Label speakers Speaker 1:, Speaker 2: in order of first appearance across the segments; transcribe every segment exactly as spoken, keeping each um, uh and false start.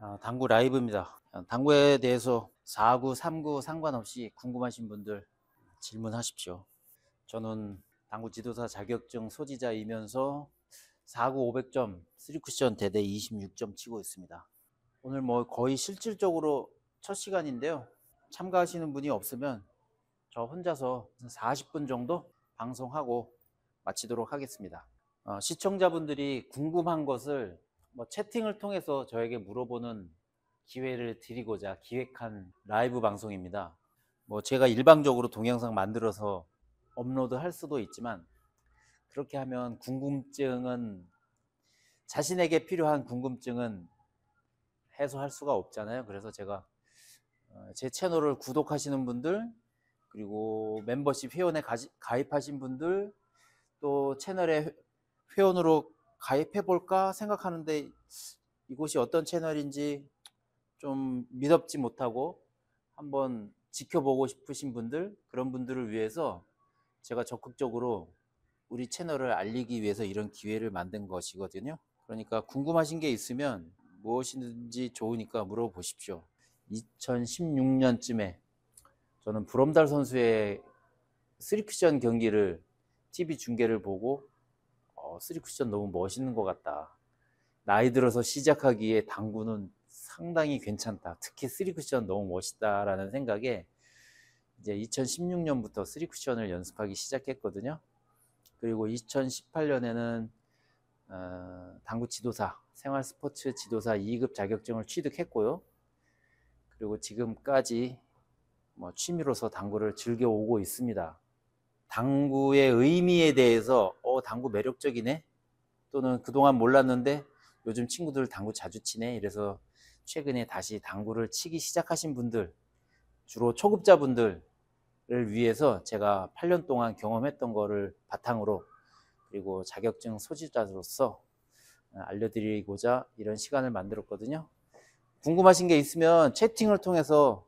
Speaker 1: 아, 당구 라이브입니다. 당구에 대해서 사 구, 삼 구 상관없이 궁금하신 분들 질문하십시오. 저는 당구 지도사 자격증 소지자이면서 사 구 오백 점 쓰리 쿠션 대대 이십육 점 치고 있습니다. 오늘 뭐 거의 실질적으로 첫 시간인데요. 참가하시는 분이 없으면 저 혼자서 사십 분 정도 방송하고 마치도록 하겠습니다. 어, 시청자분들이 궁금한 것을 뭐 채팅을 통해서 저에게 물어보는 기회를 드리고자 기획한 라이브 방송입니다. 뭐 제가 일방적으로 동영상 만들어서 업로드 할 수도 있지만, 그렇게 하면 궁금증은, 자신에게 필요한 궁금증은 해소할 수가 없잖아요. 그래서 제가 제 채널을 구독하시는 분들, 그리고 멤버십 회원에 가입하신 분들, 또 채널에 회원으로 가입해 볼까 생각하는데 이곳이 어떤 채널인지 좀 믿업지 못하고 한번 지켜보고 싶으신 분들, 그런 분들을 위해서 제가 적극적으로 우리 채널을 알리기 위해서 이런 기회를 만든 것이거든요. 그러니까 궁금하신 게 있으면 무엇이든지 좋으니까 물어보십시오. 이천십육 년쯤에 저는 브롬달 선수의 쓰리 쿠션 경기를 티비 중계를 보고 어, 쓰리 쿠션 너무 멋있는 것 같다. 나이 들어서 시작하기에 당구는 상당히 괜찮다. 특히 쓰리 쿠션 너무 멋있다라는 생각에 이제 이천십육 년부터 쓰리 쿠션을 연습하기 시작했거든요. 그리고 이천십팔 년에는 어, 당구 지도사, 생활 스포츠 지도사 이 급 자격증을 취득했고요. 그리고 지금까지 뭐 취미로서 당구를 즐겨오고 있습니다. 당구의 의미에 대해서 어 당구 매력적이네, 또는 그동안 몰랐는데 요즘 친구들 당구 자주 치네, 이래서 최근에 다시 당구를 치기 시작하신 분들, 주로 초급자분들을 위해서 제가 팔 년 동안 경험했던 거를 바탕으로, 그리고 자격증 소지자로서 알려드리고자 이런 시간을 만들었거든요. 궁금하신 게 있으면 채팅을 통해서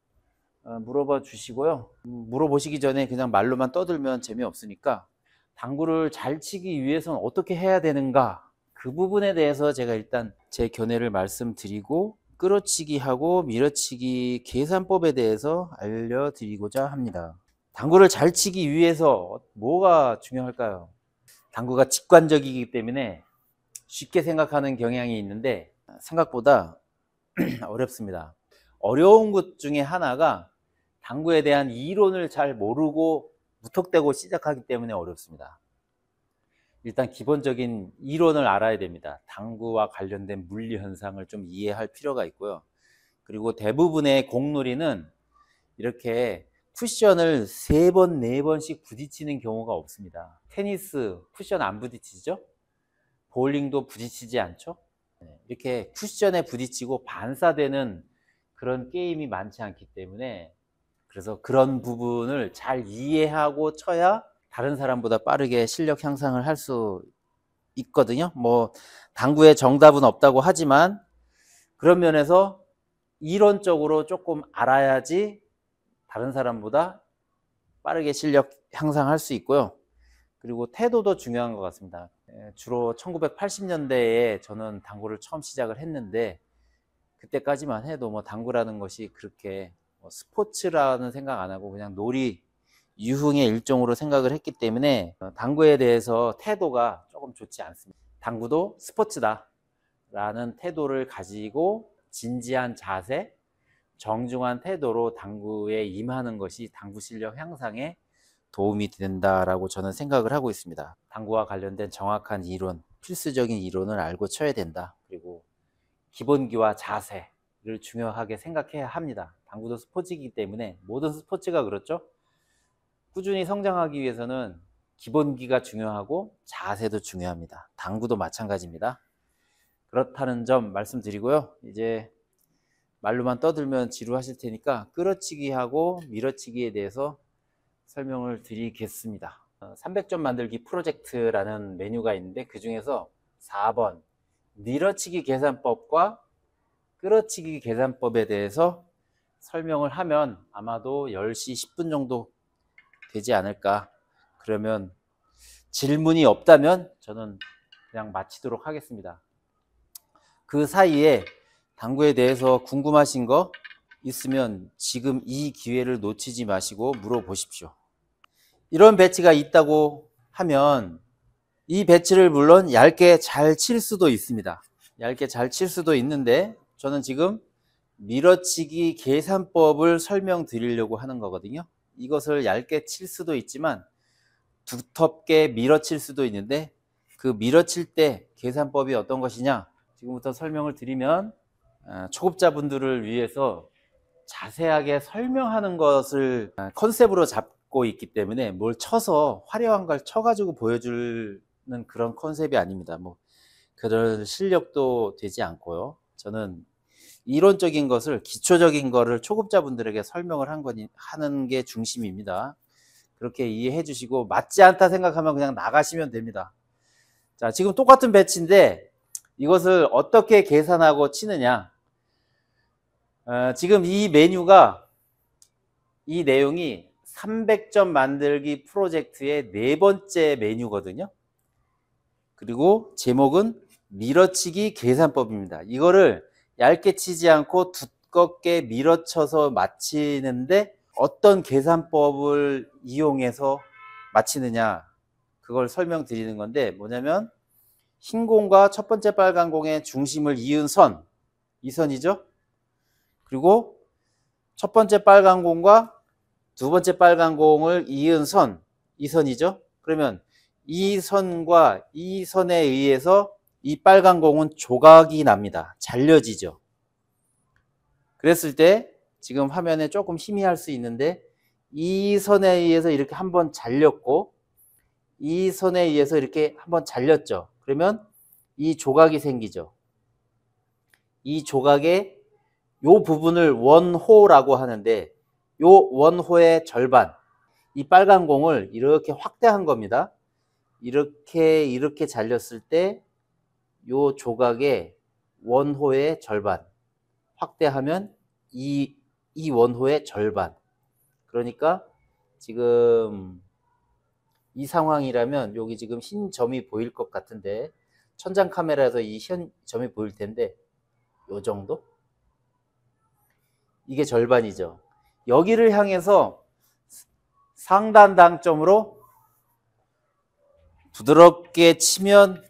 Speaker 1: 물어봐 주시고요. 물어보시기 전에 그냥 말로만 떠들면 재미없으니까 당구를 잘 치기 위해서는 어떻게 해야 되는가, 그 부분에 대해서 제가 일단 제 견해를 말씀드리고 끌어치기하고 밀어치기 계산법에 대해서 알려드리고자 합니다. 당구를 잘 치기 위해서 뭐가 중요할까요? 당구가 직관적이기 때문에 쉽게 생각하는 경향이 있는데 생각보다 어렵습니다. 어려운 것 중에 하나가 당구에 대한 이론을 잘 모르고 무턱대고 시작하기 때문에 어렵습니다. 일단 기본적인 이론을 알아야 됩니다. 당구와 관련된 물리 현상을 좀 이해할 필요가 있고요. 그리고 대부분의 공놀이는 이렇게 쿠션을 세 번, 네 번씩 부딪히는 경우가 없습니다. 테니스 쿠션 안 부딪히죠? 보울링도 부딪히지 않죠? 이렇게 쿠션에 부딪히고 반사되는 그런 게임이 많지 않기 때문에, 그래서 그런 부분을 잘 이해하고 쳐야 다른 사람보다 빠르게 실력 향상을 할 수 있거든요. 뭐 당구에 정답은 없다고 하지만 그런 면에서 이론적으로 조금 알아야지 다른 사람보다 빠르게 실력 향상할 수 있고요. 그리고 태도도 중요한 것 같습니다. 주로 천구백팔십 년대에 저는 당구를 처음 시작을 했는데, 그때까지만 해도 뭐 당구라는 것이 그렇게 뭐 스포츠라는 생각 안 하고 그냥 놀이, 유흥의 일종으로 생각을 했기 때문에 당구에 대해서 태도가 조금 좋지 않습니다. 당구도 스포츠다 라는 태도를 가지고 진지한 자세, 정중한 태도로 당구에 임하는 것이 당구 실력 향상에 도움이 된다라고 저는 생각을 하고 있습니다. 당구와 관련된 정확한 이론, 필수적인 이론을 알고 쳐야 된다. 그리고 기본기와 자세를 중요하게 생각해야 합니다. 당구도 스포츠이기 때문에, 모든 스포츠가 그렇죠. 꾸준히 성장하기 위해서는 기본기가 중요하고 자세도 중요합니다. 당구도 마찬가지입니다. 그렇다는 점 말씀드리고요. 이제 말로만 떠들면 지루하실 테니까 끌어치기하고 밀어치기에 대해서 설명을 드리겠습니다. 삼백 점 만들기 프로젝트라는 메뉴가 있는데, 그 중에서 사 번 밀어치기 계산법과 끌어치기 계산법에 대해서 설명을 하면 아마도 열 시 십 분 정도 되지 않을까. 그러면 질문이 없다면 저는 그냥 마치도록 하겠습니다. 그 사이에 당구에 대해서 궁금하신 거 있으면 지금 이 기회를 놓치지 마시고 물어보십시오. 이런 배치가 있다고 하면 이 배치를 물론 얇게 잘 칠 수도 있습니다. 얇게 잘 칠 수도 있는데 저는 지금 밀어치기 계산법을 설명드리려고 하는 거거든요. 이것을 얇게 칠 수도 있지만 두텁게 밀어칠 수도 있는데 그 밀어칠 때 계산법이 어떤 것이냐 지금부터 설명을 드리면 초급자분들을 위해서 자세하게 설명하는 것을 컨셉으로 잡고 있기 때문에 뭘 쳐서 화려한 걸 쳐가지고 보여주는 그런 컨셉이 아닙니다. 뭐 그럴 실력도 되지 않고요. 저는 이론적인 것을 기초적인 거를 초급자분들에게 설명을 한 거니, 하는 게 중심입니다. 그렇게 이해해 주시고 맞지 않다 생각하면 그냥 나가시면 됩니다. 자, 지금 똑같은 배치인데 이것을 어떻게 계산하고 치느냐. 어, 지금 이 메뉴가 이 내용이 삼백 점 만들기 프로젝트의 네 번째 메뉴거든요. 그리고 제목은 밀어치기 계산법입니다. 이거를 얇게 치지 않고 두껍게 밀어쳐서 맞히는데 어떤 계산법을 이용해서 맞히느냐 그걸 설명드리는 건데 뭐냐면 흰 공과 첫 번째 빨간 공의 중심을 이은 선, 이 선이죠. 그리고 첫 번째 빨간 공과 두 번째 빨간 공을 이은 선, 이 선이죠. 그러면 이 선과 이 선에 의해서 이 빨간 공은 조각이 납니다. 잘려지죠. 그랬을 때 지금 화면에 조금 희미할 수 있는데 이 선에 의해서 이렇게 한번 잘렸고 이 선에 의해서 이렇게 한번 잘렸죠. 그러면 이 조각이 생기죠. 이 조각의 요 부분을 원호라고 하는데 요 원호의 절반, 이 빨간 공을 이렇게 확대한 겁니다. 이렇게 이렇게 잘렸을 때 요 조각의 원호의 절반 확대하면 이, 이 원호의 절반. 그러니까 지금 이 상황이라면 여기 지금 흰 점이 보일 것 같은데 천장 카메라에서 이 흰 점이 보일 텐데 요 정도? 이게 절반이죠. 여기를 향해서 상단 당점으로 부드럽게 치면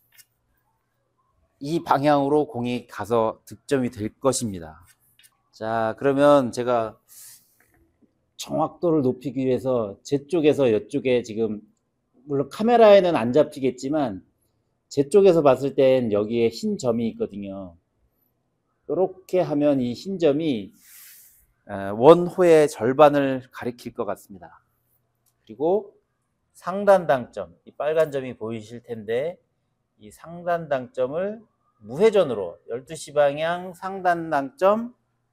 Speaker 1: 이 방향으로 공이 가서 득점이 될 것입니다. 자, 그러면 제가 정확도를 높이기 위해서 제 쪽에서 이쪽에 지금 물론 카메라에는 안 잡히겠지만 제 쪽에서 봤을 땐 여기에 흰 점이 있거든요. 이렇게 하면 이 흰 점이 원호의 절반을 가리킬 것 같습니다. 그리고 상단 당점, 이 빨간 점이 보이실 텐데 이 상단 당점을 무회전으로 열두 시 방향 상단 당점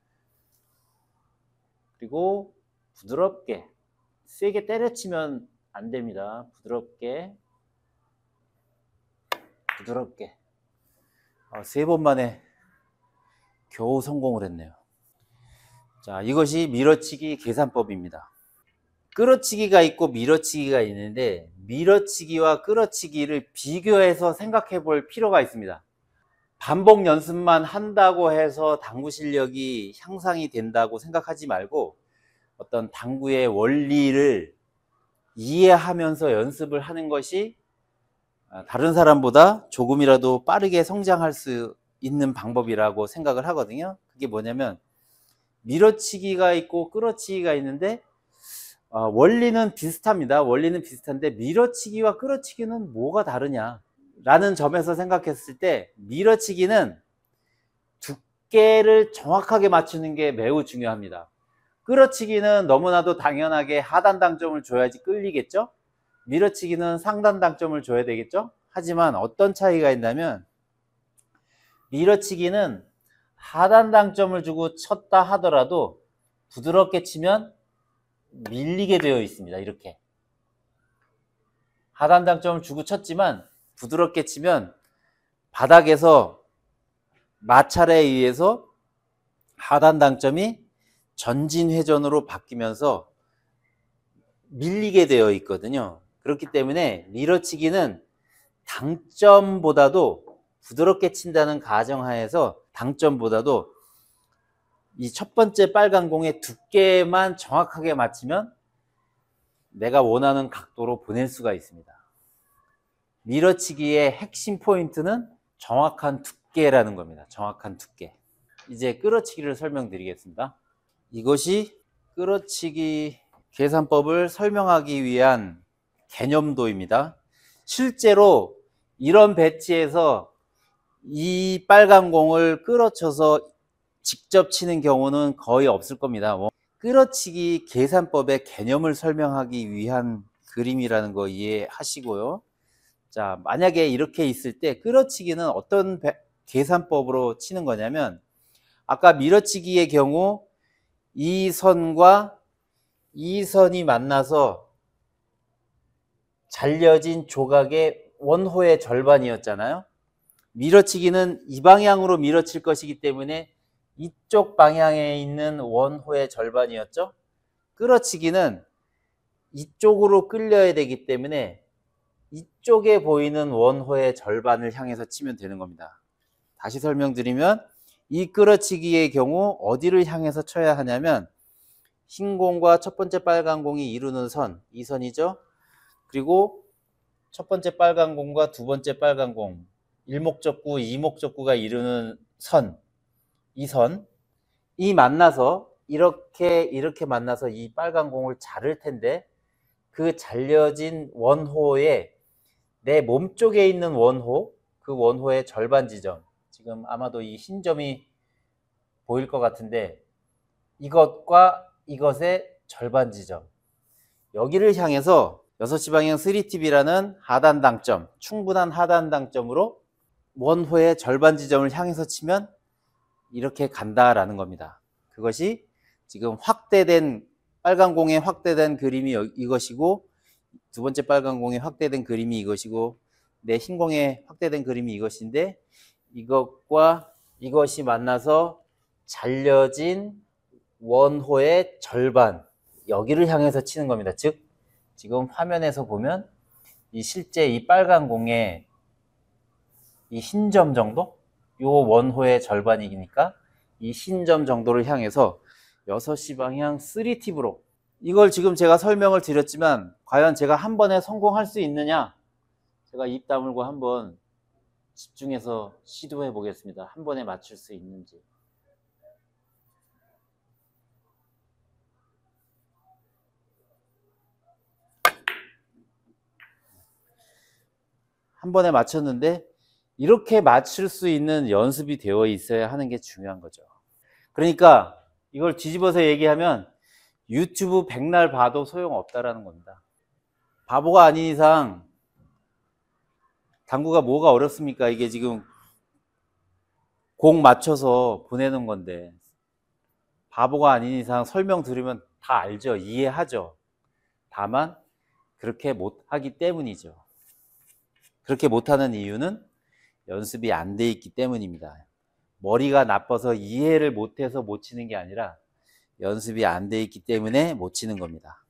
Speaker 1: 그리고 부드럽게 세게 때려치면 안 됩니다. 부드럽게 부드럽게 어, 세 번 만에 겨우 성공을 했네요. 자, 이것이 밀어치기 계산법입니다. 끌어치기가 있고 밀어치기가 있는데 밀어치기와 끌어치기를 비교해서 생각해 볼 필요가 있습니다. 반복 연습만 한다고 해서 당구 실력이 향상이 된다고 생각하지 말고 어떤 당구의 원리를 이해하면서 연습을 하는 것이 다른 사람보다 조금이라도 빠르게 성장할 수 있는 방법이라고 생각을 하거든요. 그게 뭐냐면 밀어치기가 있고 끌어치기가 있는데 어, 원리는 비슷합니다. 원리는 비슷한데 밀어치기와 끌어치기는 뭐가 다르냐 라는 점에서 생각했을 때 밀어치기는 두께를 정확하게 맞추는 게 매우 중요합니다. 끌어치기는 너무나도 당연하게 하단 당점을 줘야지 끌리겠죠. 밀어치기는 상단 당점을 줘야 되겠죠. 하지만 어떤 차이가 있냐면 밀어치기는 하단 당점을 주고 쳤다 하더라도 부드럽게 치면 밀리게 되어 있습니다. 이렇게 하단 당점을 주고 쳤지만 부드럽게 치면 바닥에서 마찰에 의해서 하단 당점이 전진 회전으로 바뀌면서 밀리게 되어 있거든요. 그렇기 때문에 밀어치기는 당점보다도 부드럽게 친다는 가정하에서 당점보다도 이 첫 번째 빨간 공의 두께만 정확하게 맞추면 내가 원하는 각도로 보낼 수가 있습니다. 밀어치기의 핵심 포인트는 정확한 두께라는 겁니다. 정확한 두께. 이제 끌어치기를 설명드리겠습니다. 이것이 끌어치기 계산법을 설명하기 위한 개념도입니다. 실제로 이런 배치에서 이 빨간 공을 끌어쳐서 직접 치는 경우는 거의 없을 겁니다. 끌어치기 계산법의 개념을 설명하기 위한 그림이라는 거 이해하시고요. 자, 만약에 이렇게 있을 때 끌어치기는 어떤 배, 계산법으로 치는 거냐면, 아까 밀어치기의 경우 이 선과 이 선이 만나서 잘려진 조각의 원호의 절반이었잖아요. 밀어치기는 이 방향으로 밀어칠 것이기 때문에 이쪽 방향에 있는 원호의 절반이었죠. 끌어치기는 이쪽으로 끌려야 되기 때문에 이쪽에 보이는 원호의 절반을 향해서 치면 되는 겁니다. 다시 설명드리면 이 끌어치기의 경우 어디를 향해서 쳐야 하냐면 흰 공과 첫 번째 빨간 공이 이루는 선, 이 선이죠. 그리고 첫 번째 빨간 공과 두 번째 빨간 공, 일목적구, 이목적구가 이루는 선, 이 선, 이 만나서 이렇게 이렇게 만나서 이 빨간 공을 자를 텐데 그 잘려진 원호에 내 몸쪽에 있는 원호, 그 원호의 절반 지점, 지금 아마도 이 흰 점이 보일 것 같은데 이것과 이것의 절반 지점, 여기를 향해서 여섯 시 방향 삼 팁이라는 하단 당점, 충분한 하단 당점으로 원호의 절반 지점을 향해서 치면 이렇게 간다라는 겁니다. 그것이 지금 확대된 빨간 공의 확대된 그림이 이것이고 두 번째 빨간 공의 확대된 그림이 이것이고 내 흰 공의 확대된 그림이 이것인데 이것과 이것이 만나서 잘려진 원호의 절반, 여기를 향해서 치는 겁니다. 즉 지금 화면에서 보면 이 실제 이 빨간 공의 이 흰 점 정도? 요 원호의 절반이니까 이 흰 점 정도를 향해서 여섯 시 방향 삼 팁으로, 이걸 지금 제가 설명을 드렸지만 과연 제가 한 번에 성공할 수 있느냐? 제가 입 다물고 한번 집중해서 시도해 보겠습니다. 한 번에 맞출 수 있는지. 한 번에 맞췄는데 이렇게 맞출 수 있는 연습이 되어 있어야 하는 게 중요한 거죠. 그러니까 이걸 뒤집어서 얘기하면 유튜브 백날 봐도 소용없다라는 겁니다. 바보가 아닌 이상 당구가 뭐가 어렵습니까? 이게 지금 공 맞춰서 보내는 건데 바보가 아닌 이상 설명 들으면 다 알죠. 이해하죠. 다만 그렇게 못하기 때문이죠. 그렇게 못하는 이유는 연습이 안 돼 있기 때문입니다. 머리가 나빠서 이해를 못해서 못 치는 게 아니라 연습이 안 돼 있기 때문에 못 치는 겁니다.